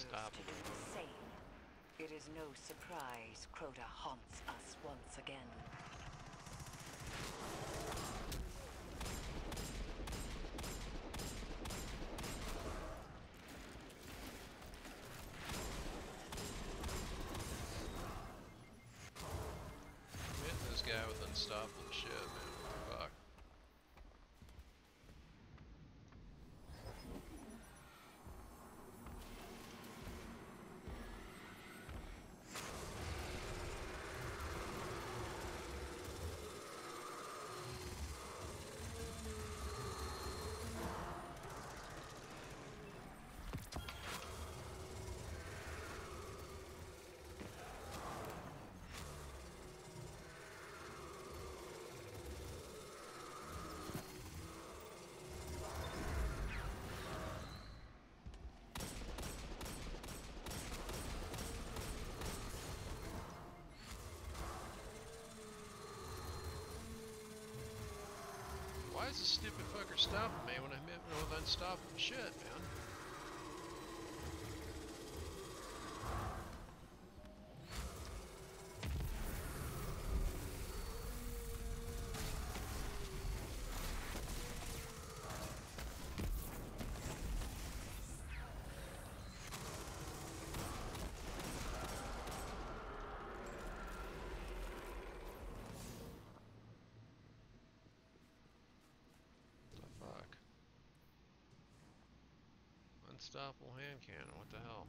to do the same. It is no surprise Crota haunts us once again. Hitting this guy with unstoppable shit, man. Fuck. Why is this stupid fucker stopping me when I'm hitting with unstoppable shit, man? Fuck. Unstoppable hand cannon, what the hell?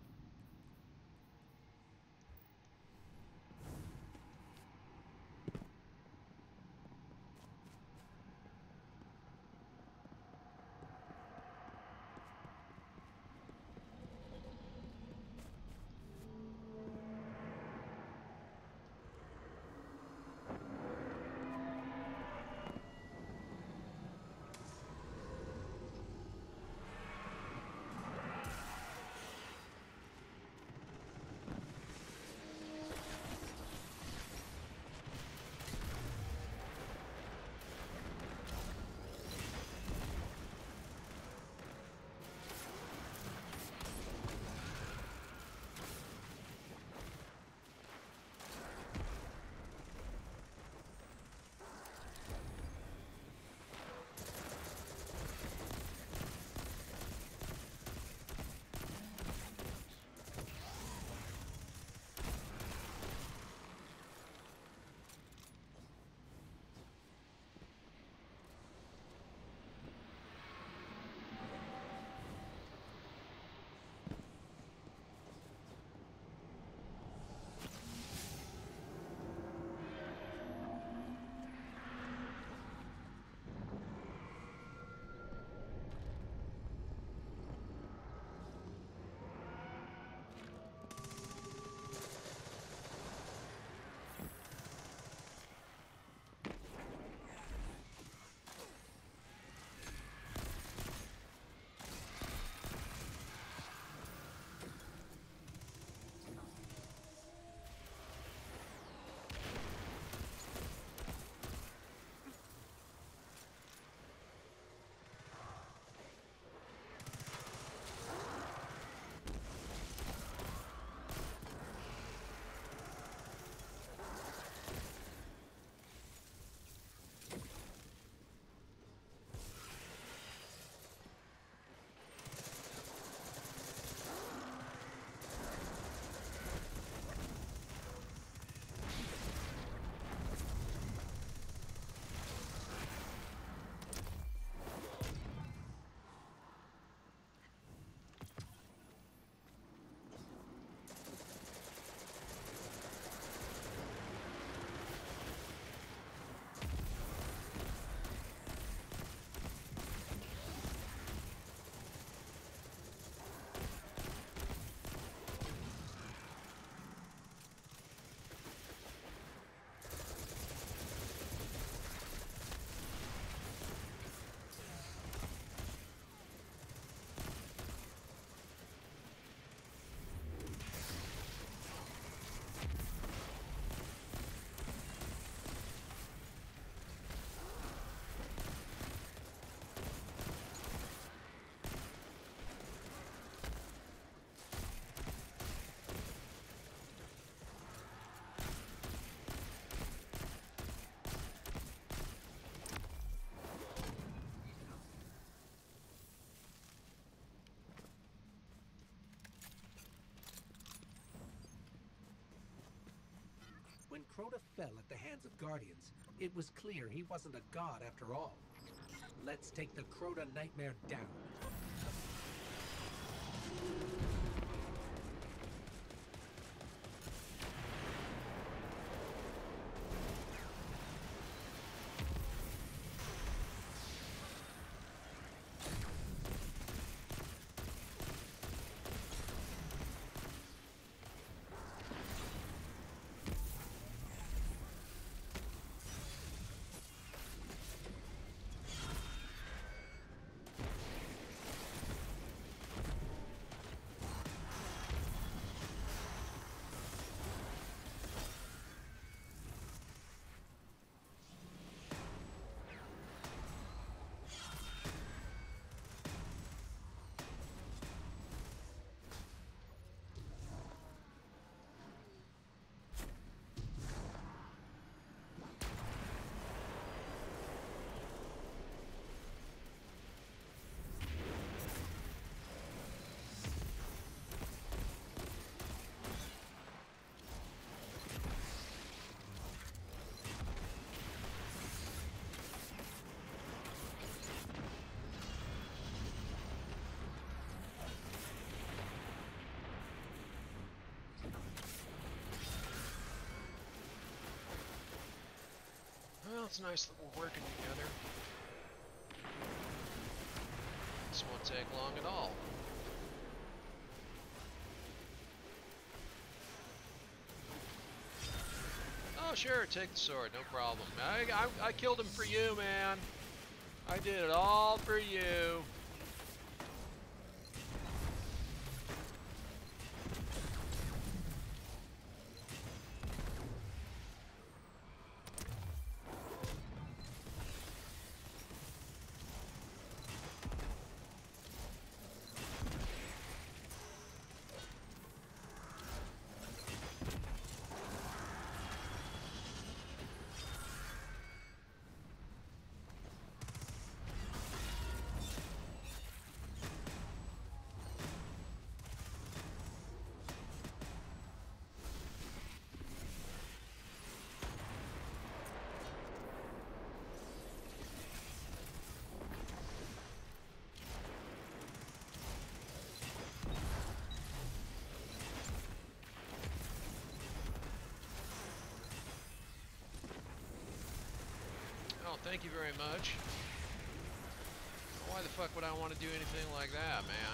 when Crota fell at the hands of Guardians, it was clear he wasn't a god after all. Let's take the Crota nightmare down. Well, it's nice that we're working together. This won't take long at all. Oh, sure, take the sword, no problem. I killed him for you, man. I did it all for you. Oh, thank you very much. Why the fuck would I want to do anything like that, man?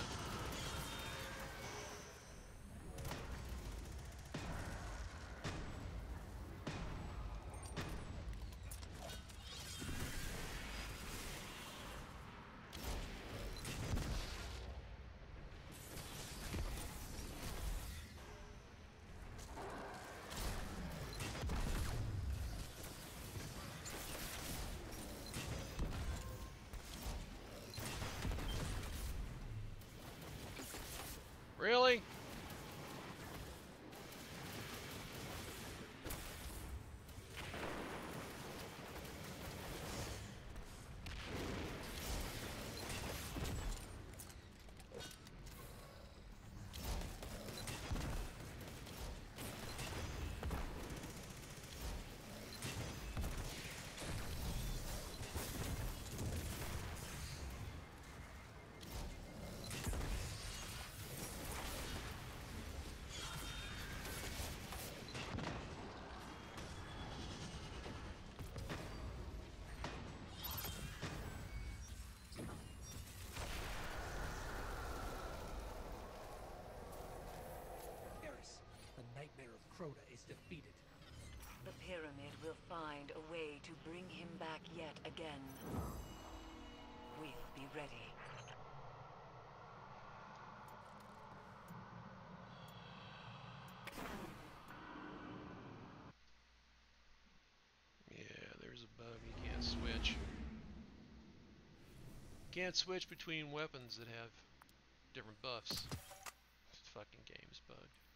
Really? The nightmare of Crota is defeated. The pyramid will find a way to bring him back yet again. We'll be ready. Yeah, there's a bug. You can't switch. Can't switch between weapons that have different buffs. This fucking game's bugged.